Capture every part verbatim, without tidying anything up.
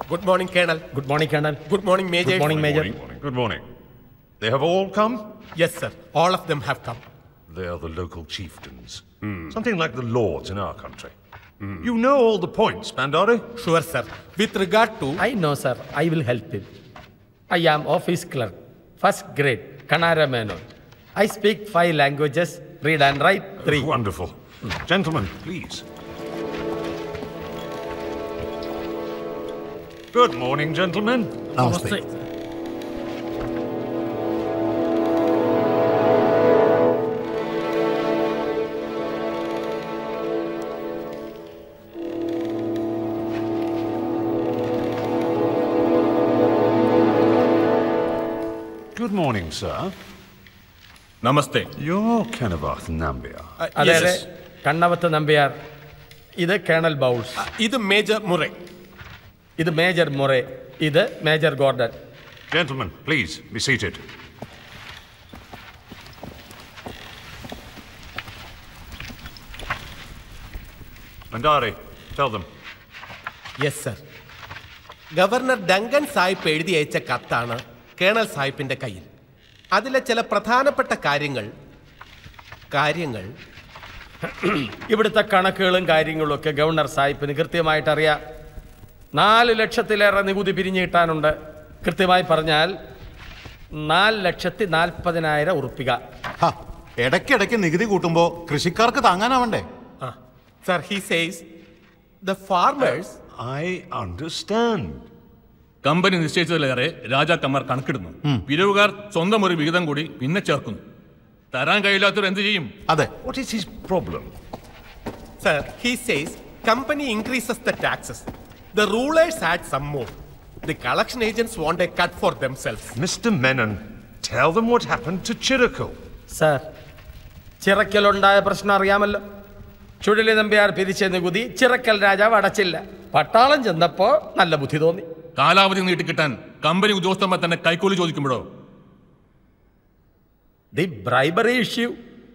Good morning, Colonel. Good morning, Colonel. Good morning, Major. Good morning, Major. Good morning. Good morning. They have all come? Yes, sir. All of them have come. They are the local chieftains. Mm. Something like the lords in our country. Mm. You know all the points, Bandari? Sure, sir. With regard to... I know, sir. I will help him. I am office clerk, first grade, Kanara Menon. I speak five languages, read and write three. Oh, wonderful. Mm. Gentlemen, please. Good morning, gentlemen. Namaste. Namaste. Good morning, sir. Namaste. You're Kennavath Nambiar. Uh, Yes, yes. Kannavath Nambiar. This is Colonel Bowles. Uh, this is Major Murray. This is Major Murray. This is Major Gordon. Gentlemen, please, be seated. Bandari, tell them. Yes, sir. Governor Duncan സാഹിബ് എഴുതി അയച്ച കത്താണ് colonel സാഹിബിന്റെ കയ്യിൽ. അതിലെ ചില പ്രധാനപ്പെട്ട കാര്യങ്ങൾ കാര്യങ്ങൾ ഇവിടുത്തെ കണക്കുകളും കാര്യങ്ങളും ഒക്കെ ഗവർണർ സാഹിബിന് കൃത്യമായിട്ട് അറിയാം. നാല് ലക്ഷത്തിലേറെ നികുതി പിരിഞ്ഞു കിട്ടാനുണ്ട്. കൃത്യമായി പറഞ്ഞാൽ നാല് ലക്ഷത്തി നാൽപ്പതിനായിരം ഉറുപ്പിക. ഇടയ്ക്കിടയ്ക്ക് നികുതി കൂട്ടുമ്പോ കൃഷിക്കാർക്ക് താങ്ങാനാവണ്ടേ? Sir, he says the farmers. I understand. Company നിശ്ചയിച്ചതിലേറെ രാജാക്കന്മാർ കണക്കിടുന്നു. പിരിവുകാർ സ്വന്തം ഒരു വിഹിതം കൂടി പിന്നെ ചേർക്കുന്നു. തരാൻ കഴിയില്ലാത്തവർ എന്ത് ചെയ്യും? അതെ. What is his problem? Sir, he says company increases the taxes. The rulers add some more. The collection agents want a cut for themselves. Mister Menon, tell them what happened to Chirakkal. Sir, ചിറക്കലുണ്ടായ പ്രശ്നം അറിയാമല്ലോ. ചുഴലി നമ്പ്യാർ പിരിച്ച നികുതി ചിറക്കൽ രാജാവ് അടച്ചില്ല. പട്ടാളം ചെന്നപ്പോ നല്ല ബുദ്ധി തോന്നി. കാലാവധി നീട്ടിക്കിട്ടാൻ കമ്പനി ഉദ്യോഗസ്ഥന്മാർ തന്നെ കൈക്കൂലി ചോദിക്കുമ്പോഴോ? The bribery issue.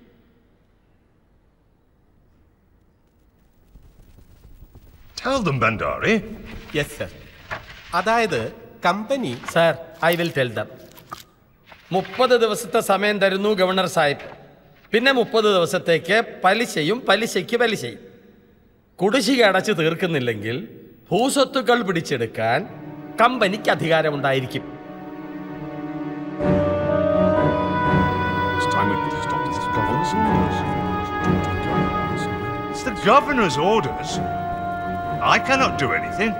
Tell them, Bandari. Yes, sir. അതായത് company. Sir, I will tell them. മുപ്പത് ദിവസത്തെ സമയം തരുന്നു ഗവർണർ സാഹിബ്. പിന്നെ മുപ്പത് ദിവസത്തേക്ക് പലിശയും പലിശയ്ക്ക് പലിശയും. കുടിശ്ശിക അടച്ച് തീർക്കുന്നില്ലെങ്കിൽ ഭൂസ്വത്തുക്കൾ പിടിച്ചെടുക്കാൻ കമ്പനിക്ക് അധികാരമുണ്ടായിരിക്കും. It's the governor's orders. I cannot do anything.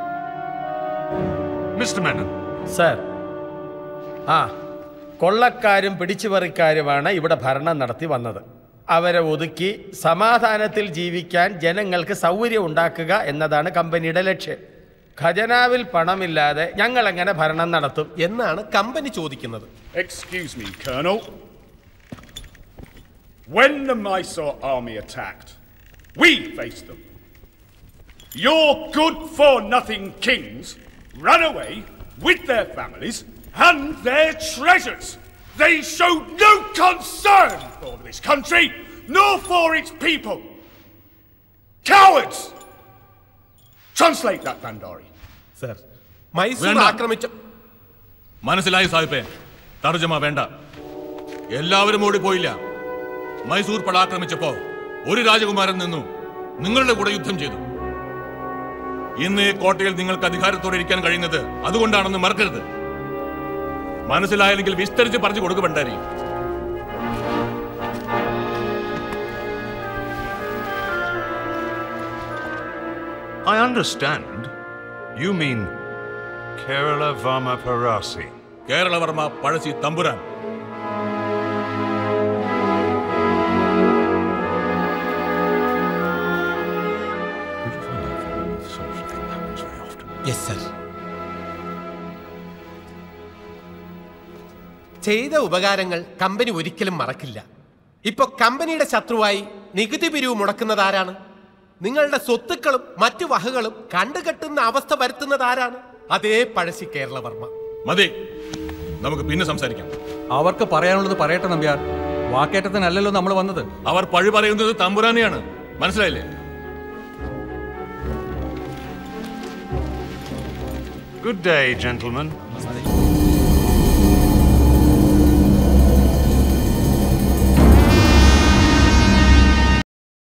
Mister Menon. Sir, ആ കൊള്ളക്കാരും പിടിച്ചുപറിക്കാരുമാണ് ഇവിടെ ഭരണം നടത്തി വന്നത്. അവരെ ഒതുക്കി സമാധാനത്തിൽ ജീവിക്കാൻ ജനങ്ങൾക്ക് സൗകര്യം ഉണ്ടാക്കുക എന്നതാണ് കമ്പനിയുടെ ലക്ഷ്യം. ഖജനാവിൽ പണമില്ലാതെ ഞങ്ങൾ എങ്ങനെ ഭരണം നടത്തും എന്നാണ് കമ്പനി ചോദിക്കുന്നത്. Excuse me, Colonel. When the Mysore army attacked, we faced them. Your good-for-nothing kings ran away with their families and their treasures. They showed no concern for this country, nor for its people. Cowards! Translate that, Bandari. Sir, Mysore വേണ്ട. ആക്രമിച്ച. മനസ്സിലായി സാഹിബേ, തർജ്ജമ വേണ്ട. എല്ലാവരും ഓടിപ്പോയില്ല. മൈസൂർ പട ആക്രമിച്ചപ്പോ ഒരു രാജകുമാരൻ നിന്നു നിങ്ങളുടെ കൂടെ യുദ്ധം ചെയ്തു. ഇന്ന് ഈ കോട്ടയിൽ നിങ്ങൾക്ക് അധികാരത്തോടെ ഇരിക്കാൻ കഴിയുന്നത് അതുകൊണ്ടാണെന്ന് മറക്കരുത്. മനസ്സിലായില്ലെങ്കിൽ വിസ്തരിച്ച് പറഞ്ഞു കൊടുക്കുക Bhandari. I understand. You mean Kerala Varma Parasi. Keralavarma Pazhassi Thampuran. Yes, sir. ചെയ്ത ഉപകാരങ്ങൾ കമ്പനി ഒരിക്കലും മറക്കില്ല. ഇപ്പൊ കമ്പനിയുടെ ശത്രുവായി നികുതി പിരിവ് മുടക്കുന്നത് ആരാണ്? നിങ്ങളുടെ സ്വത്തുക്കളും മറ്റു വകകളും കണ്ടുകെട്ടുന്ന അവസ്ഥ വരുത്തുന്നത് ആരാണ്? അതേ പഴശ്ശി കേരളവർമ്മ. മതി, നമുക്ക് പിന്നെ സംസാരിക്കാം. അവർക്ക് പറയാനുള്ളത് പറയട്ടെ നമ്പ്യാർ. വാക്കേറ്റത്തിനല്ലല്ലോ നമ്മൾ വന്നത്. അവർ പഴി പറയുന്നത് തമ്പുരാനെയാണ്. മനസ്സിലായില്ലേ? Good day, gentlemen.